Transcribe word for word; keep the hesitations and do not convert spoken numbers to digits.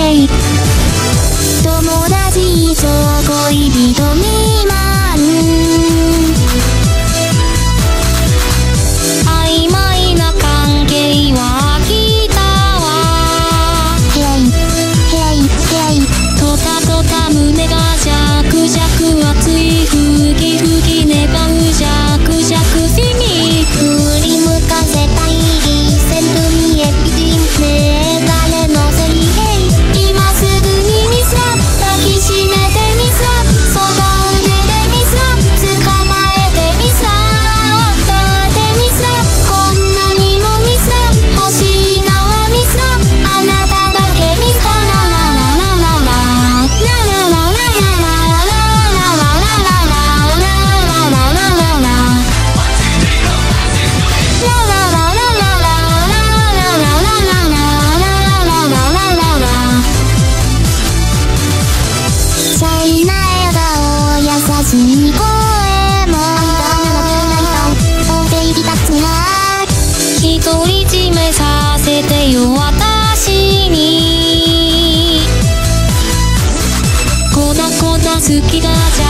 ヘイ友達以上恋人未満曖昧な関係は飽きたわヘイヘイヘイとたとた胸がジャクジャク熱いふきふき願うジャクジャクフィミ振り向かせたいリセントにエビディンねえ誰のせいヘイ今すぐにミス抱きしめてミスその腕でミス捕まえてミスだってミスこんなにもミス欲しいのはミスあなただけミスラララララララララララシャイな笑顔優しい声もおベイビー立つな独り占めさせてよ私に粉粉好きがじゃ